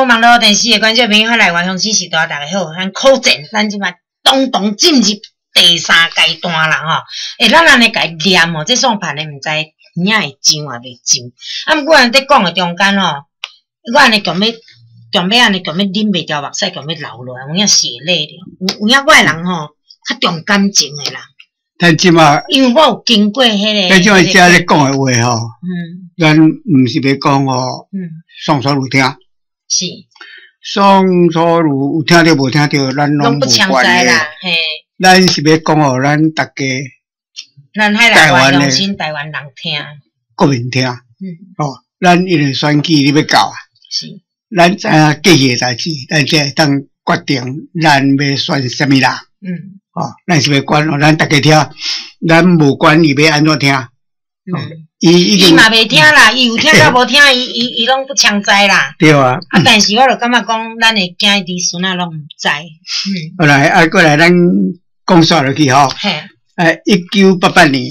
无网络电视的观众朋友，来外乡支持大家好，咱考证，咱即摆动进入第三阶段啦吼。咱安尼家念吼，这算盘的毋知影会上啊袂上。啊，毋过咱伫讲的中间吼，我安尼强要安尼强要啉袂掉目屎，强要流落来，有影血泪了。有影我的人吼，较重感情的人。 咱即马， 因为我有经过迄个。 咱即马遮咧讲的话吼，咱毋是要讲吼，宋楚瑜听。 是。 宋楚瑜有听着无听着，咱拢无关啦。 嘿。 咱是要讲互咱大家， 咱海内外乡亲台湾人听， 国民听。咱因为选举你要搞啊。 是。 咱知影过去的代志，咱才会当决定咱要选啥物人。咱是要管哦，咱大家听，咱无管伊要安怎听。伊嘛袂听啦，伊有听甲无听，伊拢不强知啦。 对啊。 但是我就感觉讲，咱的囝儿孙仔拢毋知。 后来过来咱讲煞落去吼。 嘿。 1988年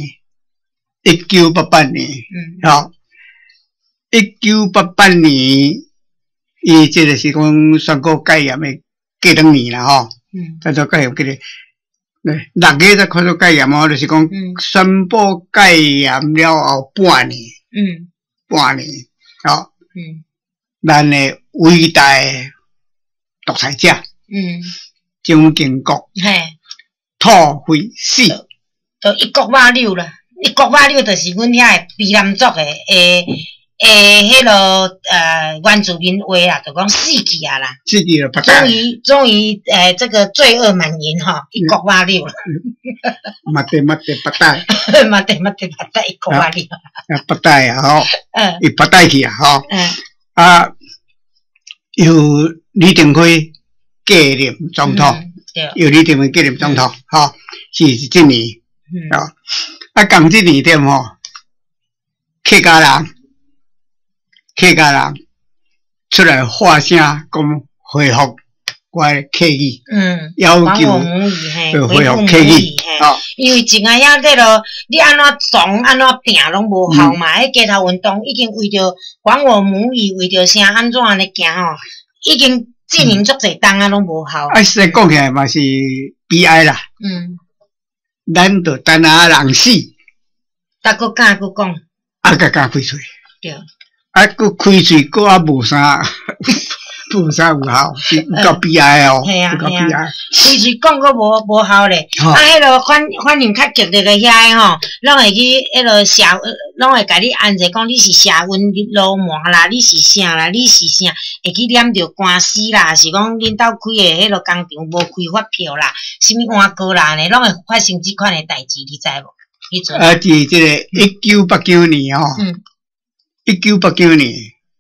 ，1988年，伊即个是讲宣告戒严的过两年啦吼。叫做戒严过咧。6月才开始戒严哦，就是讲宣布戒严了后半年，咱的伟大的独裁者，蒋经国，土匪死， 就一国瓦六啦，一国瓦六就是阮遐的卑南族的迄落原住民话啦，就讲死去啊啦， 死去了， 终于这个罪恶满盈哈，一国瓦六啦， 嘛得八代， 嘛得八代一国瓦六， 八代啊吼，伊八代去啊吼，由李登辉继任总统，由李登辉继任总统，吼，是这年，共这年点吼，客家人出来发声，讲恢复我的客语，要求恢复客语， 因为前下遐这落，你安怎撞安怎拼拢无效嘛，迄街头运动已经为着管我母语，为着啥安怎安尼行吼，已经进行足侪冬啊，拢无效。 实在讲起来嘛是悲哀啦，咱着等下人死， 但佫敢佫讲， 甲开嘴， 对。 佫开嘴，佫无啥有效，是够悲哀哦，够悲哀。 开嘴讲佫无效咧，迄落反应较激烈的遐个吼，拢会去迄落拢会甲你安者讲你是社运流氓啦，你是啥啦，你是啥，会去染着官司啦，是讲恁兜开的迄落工厂无开发票啦，什物换过啦呢，拢会发生即款的代志，你知无？迄阵伫即个1989年吼。1989年，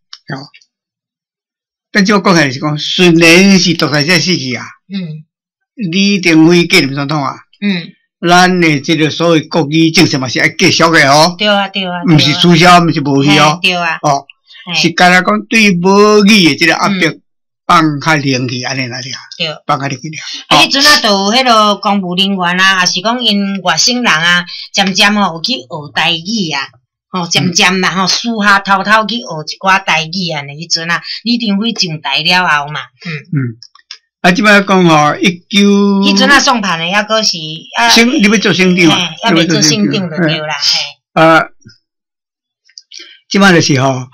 但即我讲起来是讲，虽然是独裁者死去啊，李登辉继任总统啊，咱的即个所谓国语政策嘛是爱继续的哦， 对啊， 毋是取消，毋是无去哦， 对啊， 是干那讲对母语的即个压迫放较灵去安尼来俩，放较灵去俩。 迄阵啊，就有迄落公务人员啊，也是讲因外省人啊，渐渐吼有去学台语啊。渐渐啦吼，私下偷偷去学一寡台语啊，迄阵啊，李登辉上台了后嘛， 即摆讲吼迄阵啊，送盘的抑个是你要做省长啊， 抑未做省长就对啦， 即摆就是吼，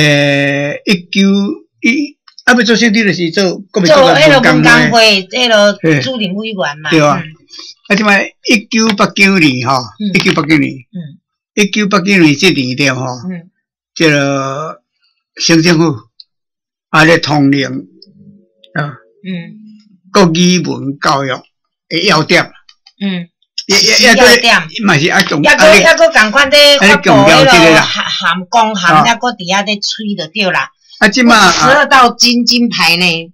要做省长就是做国民党迄落文工会，迄落主任委员嘛， 对啊，即摆1989年吼，1989年这年了吼，这个省政府咧统领国语文教育的要点， 要点， 嘛是共共款咧发布迄落含公含，抑个伫遐咧吹就对啦。 即马 12道金牌呢，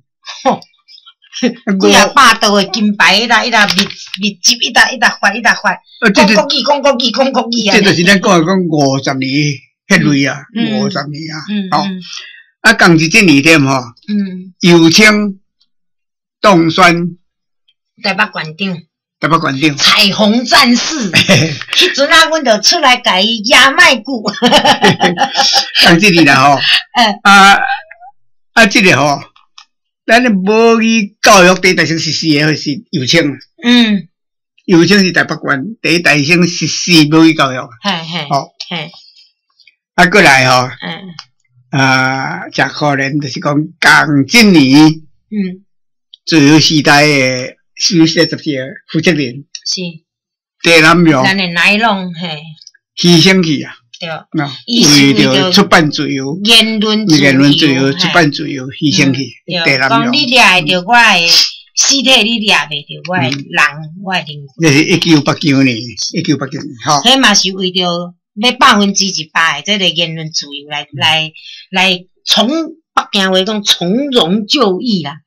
几啊百道的金牌，一密集，一发，讲国语啊！ 这就是咱讲50年迄类啊，50年啊，共一这年点吼，尤清当选台北县长。 台北县长， 彩虹战士，迄阵啊，阮就出来甲伊压麦鼓。 讲这里啦吼， 啊，这个吼，咱的母语教育第一大省实施的是油青。油青是台北县第一大省实施母语教育。哦。啊，过来吼。真可怜，就是讲港今年。自由时代的40几个负责人。是。地南庙。 咱的内容嘿。 牺牲去啊。 对。 为着出版自由。 言论自由，出版自由，牺牲去。 对。讲你掠会着我的尸体，你掠袂着我的人，我的灵魂。 那是1989年吼。 迄嘛是为着要100%的这个言论自由来从北京话讲从容就义啦。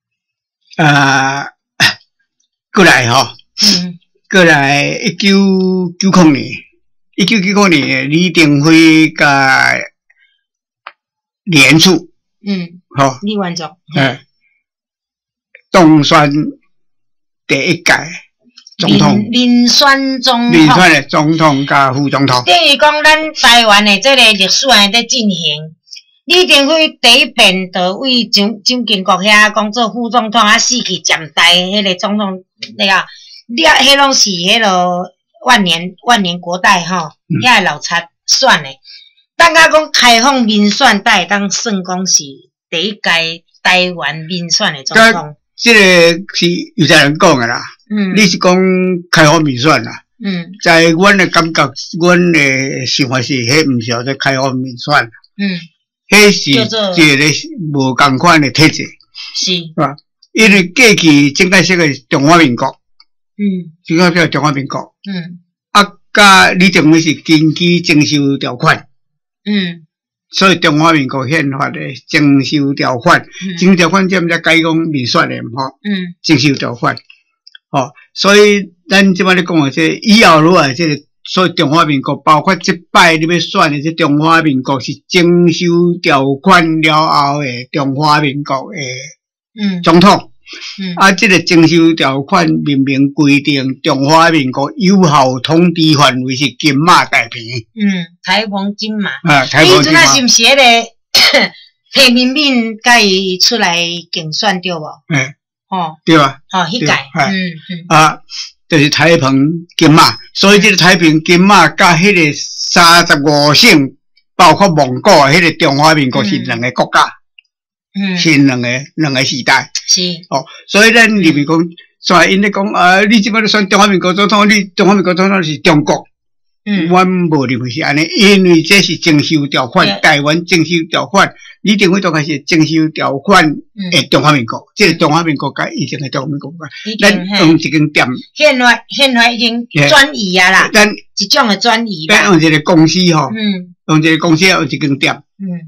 过来吼。过来1990年，李登辉甲李元簇。吼。 李元簇。 当选第一届总统。 民选的总统甲副总统。 等于讲，咱台湾的这个历史还在进行。李登辉第一遍就为蒋经国遐讲做副总统，死去站台迄个总统那个，迄拢是迄个万年国代吼，遐老贼选的。等下讲开放民选，才会当算讲是第一届台湾民选的总统。 这个是有才人讲的啦。你是讲开放民选啦。在阮的感觉，阮的想法是，迄毋是叫做开放民选。迄是一个无共款的体制。是吧？因为过去正解式的中华民国。正解式的中华民国。甲李登辉是根据征收条款。所以中华民国宪法的征收条款，征收条款这毋才改讲民选的吼。征收条款。所以咱即摆咧讲的这以后落来这个，所以中华民国包括即摆你要选的这中华民国是征收条款了后的中华民国的总统。这个征收条款明明规定中华民国有效统治范围是金马大坪。台澎金马。台澎金马。你阵仔是毋是迄个蔡明敏甲伊出来竞选对无？对啊。迄届。就是台澎金马，所以这个台澎金马甲迄个35省，包括蒙古迄个中华民国是两个国家。是两个时代。是。所以咱入面讲，所以因咧讲你即摆咧选中华民国总统，你中华民国总统是中国。阮无认为是安尼，因为这是征收条款，台湾征收条款，李登辉都开始征收条款的中华民国，这个中华民国甲以前的中华民国，咱用一间店。宪法已经转移啊啦，咱一种的转移啦。咱用一个公司吼，用一个公司用一间店，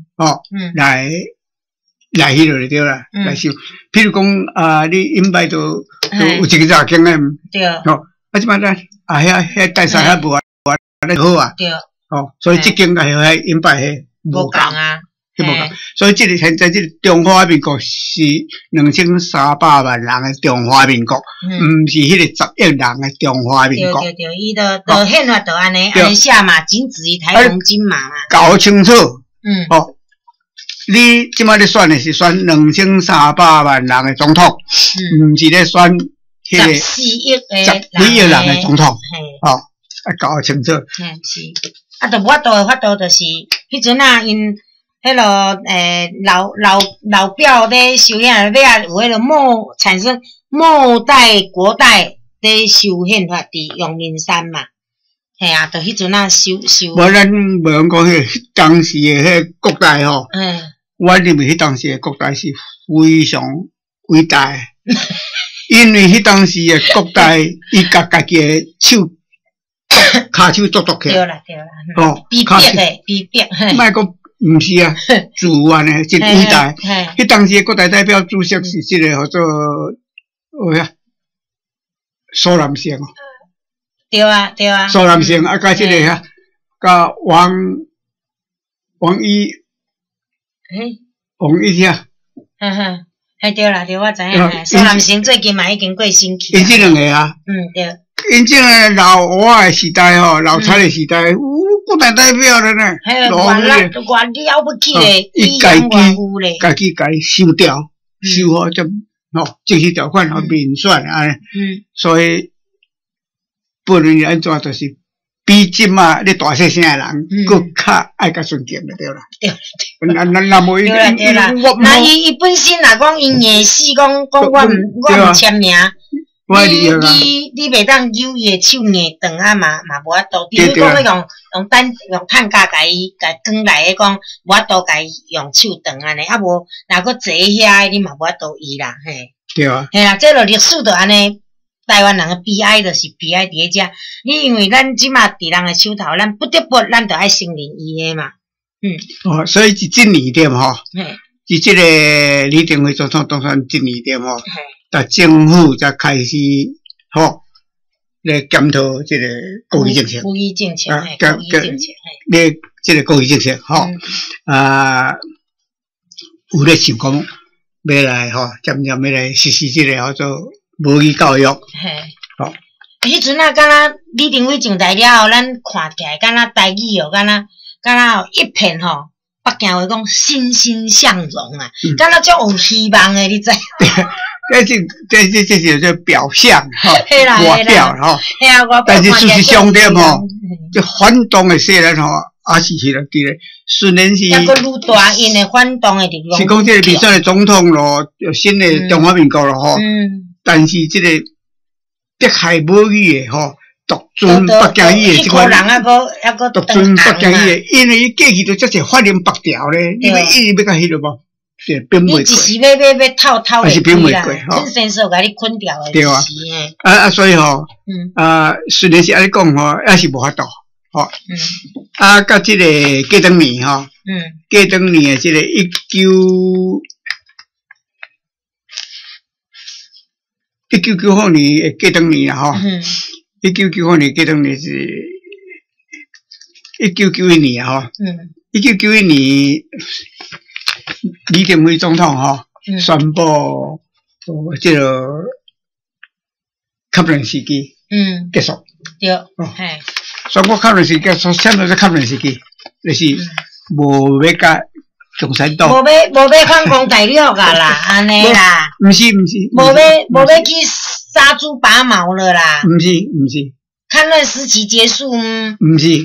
来迄落就对啦，来收。譬如讲你引摆都有一个杂经诶，对。即摆咱遐大山遐无好啊。对。所以即间甲遐引摆迄无共啊，迄无共。所以现在这个中华民国是2300万人诶中华民国，毋是迄个10亿人诶中华民国。对，伊的宪法就安尼写嘛，仅止于台澎金马嘛。搞清楚。你即摆咧选的是选2300万人的总统，毋是咧选迄个14亿人的总统，搞清楚。是，就我的法度就是，迄阵因迄落老表咧修宪，尾有迄落产生末代国代咧修宪法伫阳明山嘛，就迄阵修。无咱无讲迄当时的迄国代吼。我认为迄当时的国代是非常伟大的，因为迄当时的国代，伊甲家己的手骹手剁起。对啦。逼迫的，逼迫。莫讲毋是啊，自愿的，真伟大。迄当时的国代代表主席是这个叫做苏南生哦。对啊。苏南生甲这个甲王一。王一听，对啦，我知影。苏南生最近嘛已经过身去。因这两个啊。对。因这个老蛙的时代吼，老蔡的时代， 国大代表了呢， 外了不起嘞， 伊家己收掉，收好就正式条款和民选啊，所以不论是安怎，就是比即嘛你大细声的人，佫较爱甲尊敬就对啦。那无伊， 那伊本身若讲因硬死，讲我唔签名。你袂当揪伊的手硬断啊嘛无法度，比如讲用炭架甲伊卷来的讲，无法度甲伊用手断安尼，啊无若佫坐遐你嘛无法度伊啦，嘿。 对啊。 嘿啦，这落历史就安尼，台湾人的悲哀就是悲哀伫遮。你因为咱即马伫人的手头，咱不得不咱就爱承认伊的嘛， 所以是这2点吼，是这个李登辉总统当选这2点吼。但政府才开始来检讨这个国语政策， 国语政策， 咧这个国语政策有咧想讲要来渐渐要来实施这个做母语教育， 迄阵啊，敢若李登辉上台了后，咱看起来敢若台语敢若一片北京话讲欣欣向荣啊，敢若足有希望的，你知？ 这是叫表象外表但是事实上点这反动的势力也是迄个伫咧，虽然是抑个愈大，因的反动的力量是讲这个未选的总统咯，新的中华民国咯但是这个迫害母语的独尊北京语的这款，独尊北京语的，因为伊过去都遮侪法令白条咧，你要一直要甲迄个无？是变袂过， 你一时要透会开啦，真先说甲你捆掉的，对啊。所以虽然是安尼讲也是无法度甲这个过当年过当年的这个1995年的过当年啦1995年过当年是1991年1991年。李登辉总统宣布这个kaplan时期结束， 对， 宣布kaplan时期结束，什么是kaplan时期？就是无要甲共产党， 无要反攻大陆啊啦，安尼啦， 毋是， 无要去杀猪拔毛了啦， 毋是， 抗战时期结束， 毋是，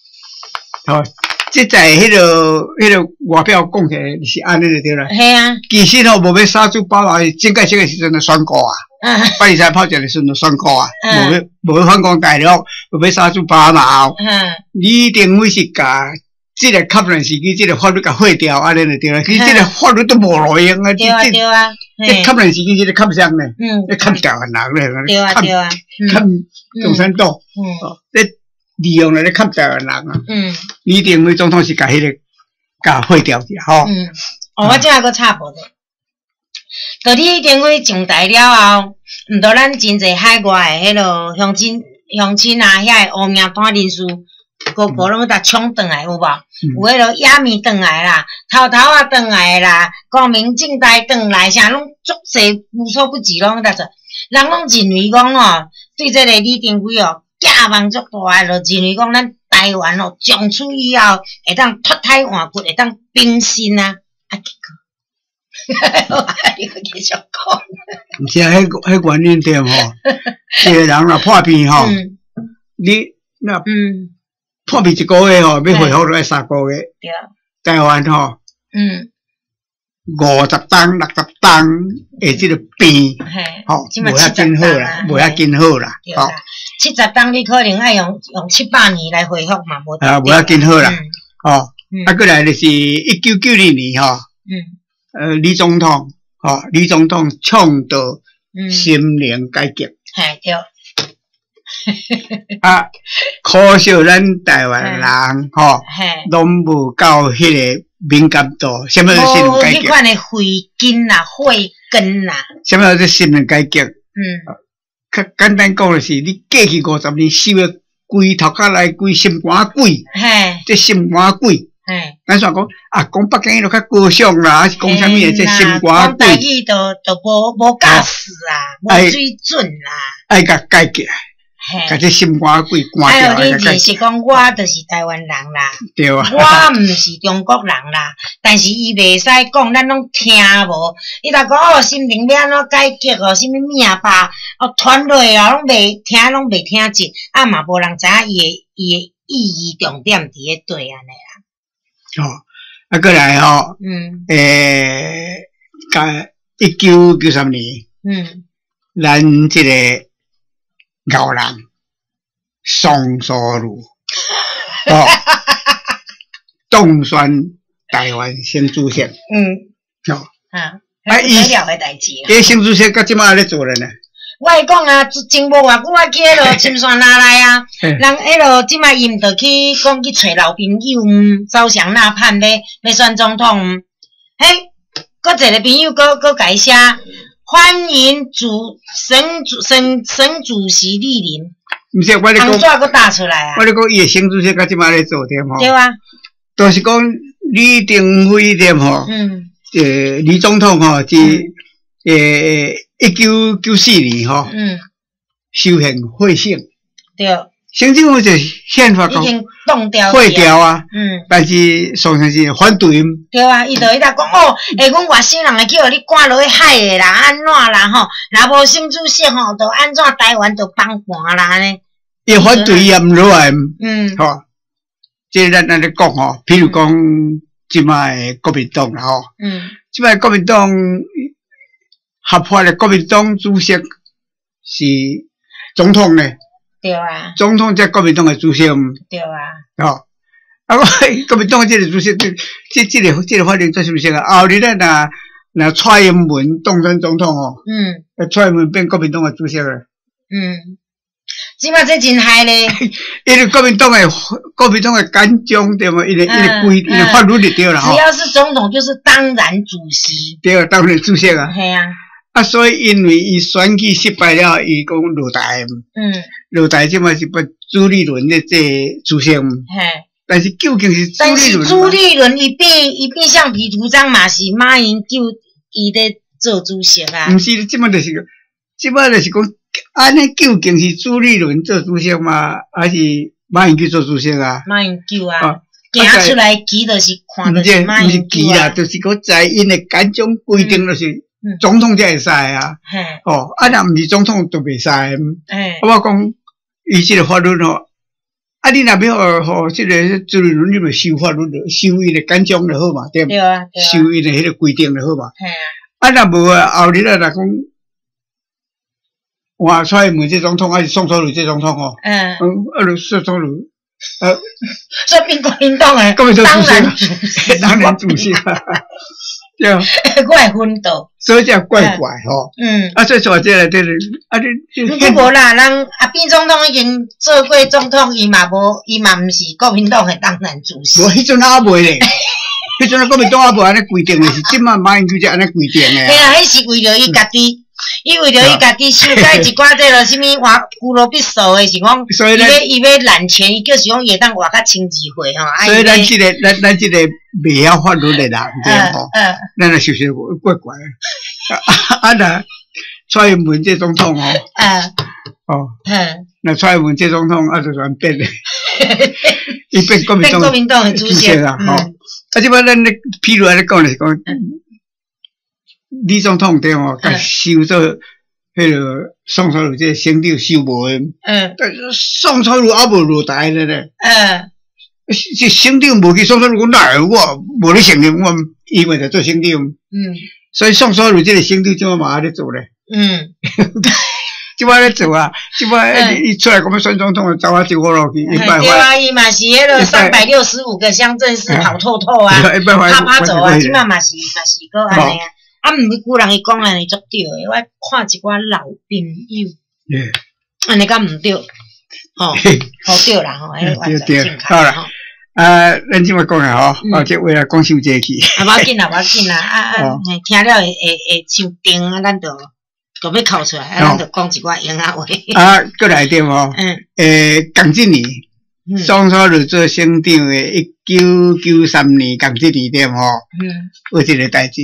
即在迄个外表讲起来是安尼就对啦。 系啊。 其实无要杀猪拔毛，蒋介石的时阵就宣告啊，83炮战的时阵就宣告啊，无要反攻大陆，无要杀猪拔毛。李登辉是甲即个kaplan时期即个法律甲废掉，安尼就对啦。其实即个法律都无路用啊。 对啊。 即kaplan时期即个kaplan呢，咧砍掉人咧，砍共产党。利用来咧砍台湾人啊！李登辉总统是甲迄个甲废掉去我这还阁插播者，到李登辉上台了后，毋到咱真侪海外的迄落乡亲啊，遐的乌名单人士，个拢甲冲转来有无？有迄落野面转来啦，头啊转来啦，光明正大转来，啥拢足侪无所不至拢在做，人拢认为讲对这个李登辉寄望足大个，就认为讲咱台湾从此以后会当脱胎换骨，会当更新啊！结果，你去继续讲。 而且迄原因点一个人若破病你那破病1个月要恢复就要3个月。对。台湾50担、60担的这个病，无遐紧好啦，无遐紧好啦 ，70担你可能要用700年来恢复嘛，无遐紧好啦，过来就是1992年李总统倡导心灵改革， 对， 可惜咱台湾人拢无到迄个敏感度，什么是心灵改革？ 迄款的慧根啦、慧根啦。 什么是心灵改革？较简单讲就是，你过去50年收的规头壳内规心肝鬼，这心肝鬼。咱算讲讲北京迄落较高尚啦，还是讲啥物的这心肝鬼？ 讲台语都无教识啊，无水准啦。 爱甲改革， 甲这心肝鬼关掉。 哎呦，你就是讲我就是台湾人啦， 对啊， 我毋是中国人啦，但是伊袂使讲，咱拢听无。伊若讲哦，心灵要安怎改革哦，什么命吧，哦，传落哦，拢袂听进，啊嘛无人知影伊的意义重点伫咧对安尼啦。哦，啊，过来吼，甲1993年，咱这个牛人宋楚瑜，哦，当选台湾新主席，哦， 伊了诶代志。 这新主席到即马咧做咧呢？ 我会讲啊，真无偌久啊，去迄落深山哪来啊？人迄落即马伊毋着去讲去找老朋友，招降纳叛要选总统。嘿，搁一个朋友搁改写，欢迎省主席莅临。 毋是，我咧讲， 红纸搁打出来啊！ 我咧讲，伊诶新主席到即马咧做点吼。 对啊。 就是讲李登辉点吼，李总统吼，是1994年吼，修宪会省， 对， 行政府就宪法讲已经冻掉废掉啊，但是上城是反对。 对啊，伊就迄搭讲哦，阮外省人会叫你赶落去海诶啦，安怎啦吼？若无新主席吼，就安怎台湾就崩盘啦呢？ 伊反对也毋落来，吼，即咱咧讲吼，譬如讲即摆国民党啦吼，即摆国民党合法的国民党主席是总统呢， 对啊， 总统即国民党的主席， 对啊， 吼，啊，国民党即个主席，即个法令做主席啊，后日咱若蔡英文当选总统吼，蔡英文变国民党的主席了， 即摆这真害咧， 因为国民党的干将对嘛，伊个法律就对啦吼。 只要是总统，就是当然主席。 对，当然主席啊。 系啊。 啊，所以因为伊选举失败了，伊讲落台。落台即嘛是不朱立伦的这主席。但是究竟是朱立伦？但是朱立伦伊变橡皮图章嘛，是马英九伊咧做主席啊。 毋是，即摆就是讲。安尼究竟是朱立伦做主席吗？还是马英九做主席啊？ 马英九啊，行出来旗就是看到是马英九啊， 就是讲在因的干将规定就是总统才会使啊。哦，啊，若毋是总统就袂使。我讲伊即个法律吼，啊，你若要吼即个朱立伦，你咪修法律就修伊的干将就好嘛，对对啊， 修伊的迄个规定就好嘛。啊，若无啊，后日啊，若讲。哇！蔡英文这总统还是宋楚瑜这总统吼？宋楚瑜， 说变国民党诶， 当然主席，对， 我会昏倒， 所以才怪怪吼。啊，所以说这个你无啦，人变总统已经做过总统，伊嘛毋是国民党诶当然主席。 无，迄阵还未咧，迄阵国民党还无安尼规定诶，是即马马英九才安尼规定诶。 嘿啊，迄是为着伊家己。伊为着伊家己修改一寡这个什么胡萝卜素的是讲，伊要揽钱，伊就是讲也当活较清智慧吼。 所以咱即个袂晓法律的人，对吼，咱来想想怪怪。啊那蔡英文这总统吼，那蔡英文这总统啊就全变咧，伊变国民党的主席啊，吼。啊，即摆咱咧，譬如来讲就是讲。李总统对吼，甲收做迄个宋楚瑜这省长收无诶，但是宋楚瑜还无落台咧，这省长无去，宋楚瑜讲哪有我无咧承认我因为着做省长，所以宋楚瑜这个省长即摆嘛咧做咧，即摆咧做啊，即摆伊出来讲要选总统，走啊就好落去， 对啊，伊嘛是迄个365个乡镇市跑透透啊，啪走啊，即摆嘛是个安尼啊。啊，毋是古人伊讲安尼足对诶，我看一寡老朋友，安尼敢毋对？吼，好对啦，吼，迄完全正确啦。 咱即摆讲诶吼，这话来讲伤济气。 无要紧啦，听了会伤定啊，咱就要哭出来，咱就讲一寡闲话。 啊，过来点吼，共即年，宋楚瑜做省长诶，1993年共即年点吼，有一个代志。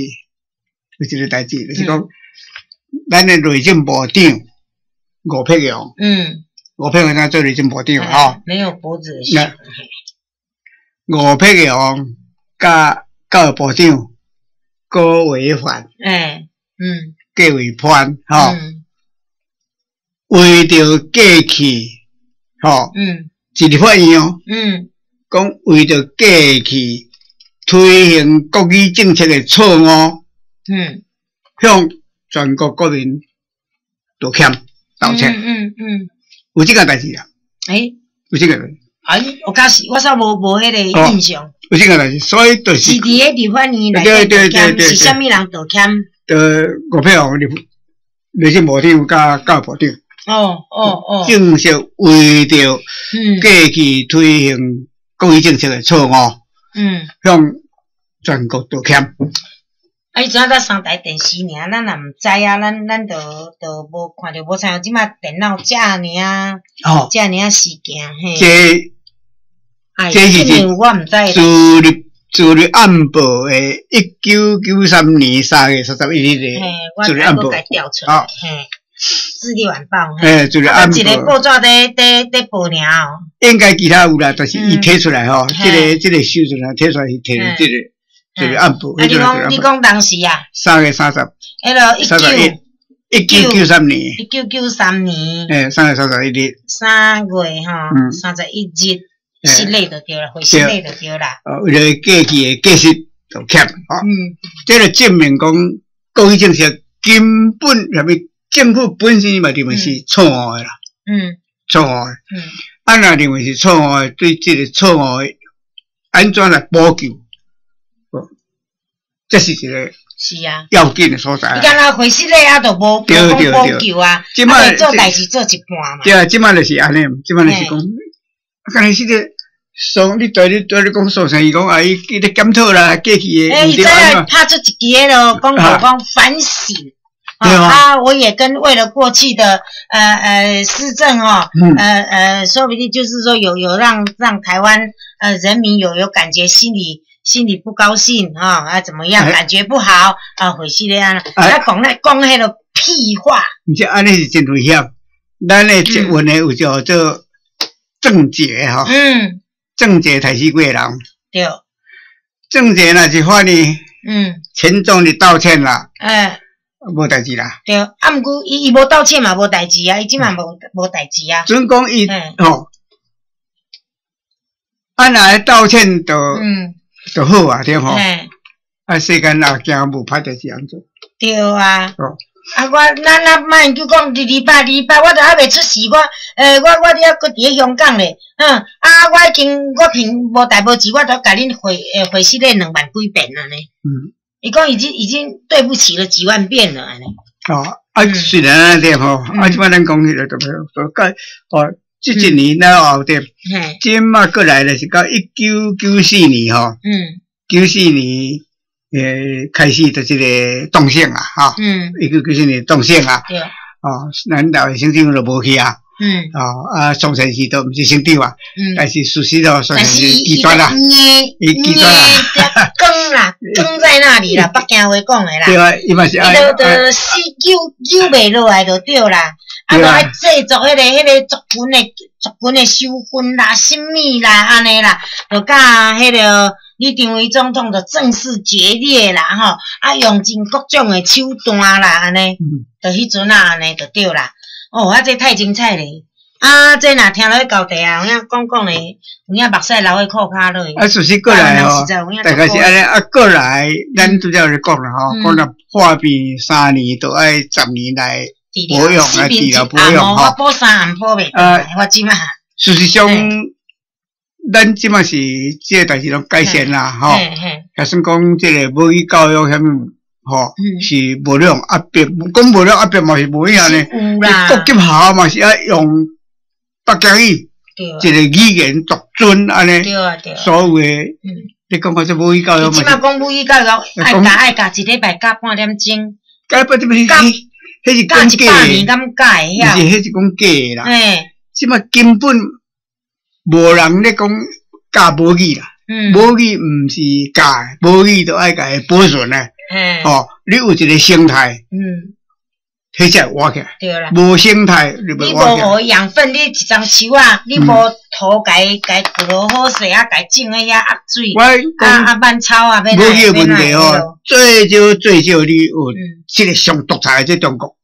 就是讲，咱的内政部长吴柏阳， 五匹王做内政部长吼， 没有脖子的熊。 五匹王甲教育部长郭维范，郭维潘吼，为着过去吼，一立法院哦，讲为着过去推行国语政策的错误，向全国国民道歉道歉，有这个代志啊？有这个代志。 我假是我煞无迄个印象。 有这个代志，所以就是。 是伫迄立法院内底道歉，是啥物人道歉？ 五匹王内政部长甲教育部长。正式为着过去推行国语政策的错误，向全国道歉。 伊怎啊？三台电视尔，咱也毋知啊，咱就无看着，无像即马电脑遮尔，遮尔事件嘿。这是我毋知。自律安保的1993年3月31日的自律安保， 资料晚报， 自律安保， 一个报纸在报尔哦。 应该其他有啦，但是伊摕出来吼，这个修正啊，摕出来摕这个自律安保。 你讲当时啊 ？3月30，1993年 ，1993年 ，3月31日 ，3月吼，31日。失礼就对啦，回失礼就对啦。 为了过去的过失道歉，这就证明讲国语政策根本什么政府本身嘛认为是错误的啦，错误的。按若认为是错误的，对这个错误的安怎来补救？这是一个要紧的所在。 你敢若回失礼啊，就无讲补救啊，啊，做代志做一半嘛。 对啊，即摆就是安尼，即摆就是讲。刚才是个你对你讲苏生，伊讲啊，伊咧检讨啦，过去的。 伊再来拍出一支迄个广告讲反省。我也跟为了过去的施政说不定就是说有让台湾人民有感觉，心里不高兴怎么样，感觉不好回去咧啊，讲迄个屁话。 你这安尼是真危险，咱的结婚的有叫做。郑捷哈，郑捷才是贵人。 对， 郑捷若是法呢，群众就道歉啦，无代志啦。 对，毋过伊无道歉嘛，无代志啊，伊即嘛无代志啊。 准讲伊按来道歉就好啊，对吼。世间若惊无歹代志安做。 对啊。咱莫就讲礼拜，我都还未出事，我还搁伫咧香港咧，我凭无代无志，我都甲恁回失礼2万几遍了呢。伊讲已经对不起了几万遍了安尼。 虽然安尼吼，即摆咱讲起来就这一年了后点，即马过来了是到1994年吼，94年。开始就这个动线啊，1994年动线啊，咱台湾省长就无去啊，宋城市都毋是省长啊，但是事实上算是极端啦，极端啦，梗在那里啦，北京话讲的啦，对啊，伊嘛是爱，就死揪袂落来就对啦，就爱制作迄个族群的收分啦，什么啦，安尼啦，就甲迄个。李登辉总统就正式决裂啦，用尽各种的手段啦，安尼，就迄阵安尼就对啦。这太精彩咧！这若听落去到地有影讲咧，有影目屎流喺裤骹落。事实过来大概是安尼，过来，咱拄则咧讲啦讲了破病3年，都爱10年来保养来治疗保养我保3暗保袂得，我即马。事实上。咱即马是这个代志拢改善啦，也算讲这个母语教育啥物，是无量压迫，讲无量压迫嘛是无影呢。国级校嘛是要用北京语，一个语言独尊安尼。所有的，你讲这母语教育嘛。即马讲母语教育，爱教一礼拜教半点钟。教半点钟，迄是讲假的，毋是迄是讲假的啦。即马根本。无人咧讲教母语啦，母语毋是教，母语都爱甲伊保存咧。你有一个生态， 迄才活起来。 对啦。 无生态你你无活起来。 无养分，你一张树啊，你无土家掘落好势啊，家种个遐压水，蔓草啊， 无迄个问题哦，最少你有即个上独裁即中国。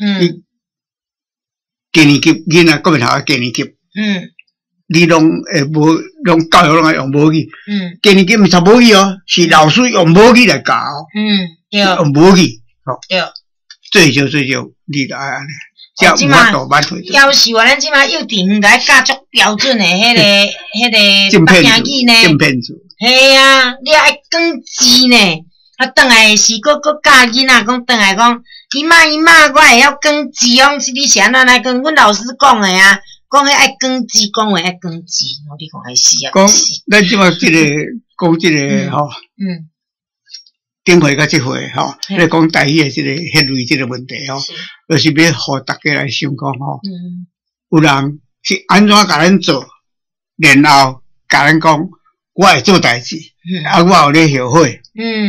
今年级囡仔国民头今年级。你拢会无，拢教育拢会用母语。今年级毋是母语哦，是老师用母语来教哦。 对。 用母语，吼。 对。 最少，你着爱安尼。才有法度挽回。 夭寿啊！咱即马幼稚园甲教足标准的迄个北京语呢。 镜片子。 系啊，你爱讲字呢。啊，转来是教囡仔讲，转来讲，姨妈，我会晓讲字哦。你是安怎来跟阮老师讲的啊？讲迄爱讲字，讲话爱讲字，你看还是啊？ 讲咱即马即个讲即个吼，顶回甲即回吼，咧讲台语的即个血泪即个问题吼，就是要互大家来想讲吼，有人是安怎甲咱做，然后甲咱讲我会做代志，我有咧后悔，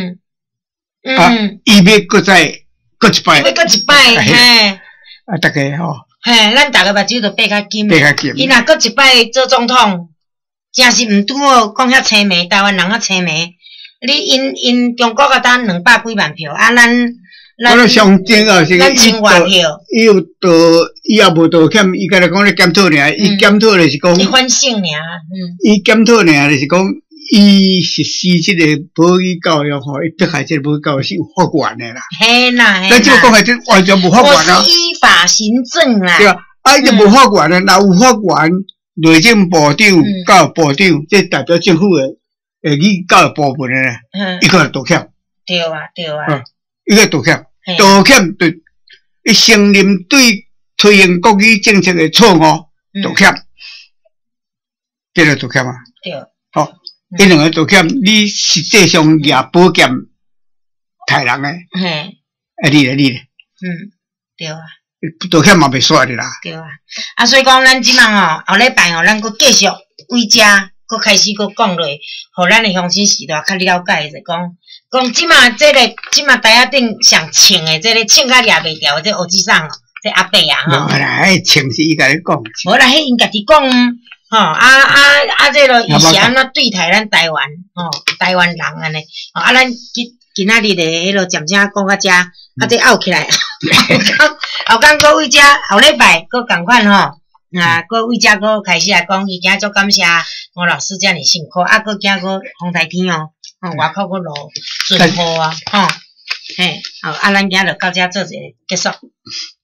伊要搁一摆， 嘿， 大家吼。 嘿，咱逐个目睭着闭较紧，伊若搁一摆做总统，真是毋拄好讲遐青眉，台湾人遐青眉。你因中国啊，打200几万票，啊咱上正啊是咱千外票， 伊有道，伊也无道歉，伊甲你讲咧检讨尔，伊检讨就是讲， 伊反省尔， 伊检讨尔就是讲，伊实施即个母语教育吼，伊迫害即个母语教育是有法源的啦。 嘿啦， 咱即个讲的这完全无法源啊。 我是依法行政啦。 对啊，伊就无法源啊，若有法源，内政部长、教育部长，即代表政府的。语教育部分的，伊个道歉。 对啊。 伊个道歉，对，伊承认对推行国语政策的错误，道歉，这个道歉啊。 对。 好，伊两个道歉，你实际上也保险害人诶。你咧。 对啊。 道歉嘛袂煞的啦。 对啊。啊，所以讲咱即满后礼拜咱搁继续为遮。搁开始搁讲落，互咱的乡亲时代较了解者讲即马台仔顶上穿的这个穿甲掠袂掉的这乌鸡裳哦，这阿伯啊吼。 无啦，迄穿是伊家己讲。 无啦，迄因家己讲吼这个伊是安怎对待咱台湾台湾人安尼咱今仔日的迄落渐渐讲到遮，这拗起来，后工搁为遮后礼拜搁共款吼。搁为遮搁开始来讲，伊今足感谢吴老师遮尔辛苦，搁今搁风台天哦，外口搁落顺雨啊，嘿，咱今就到遮做一个结束。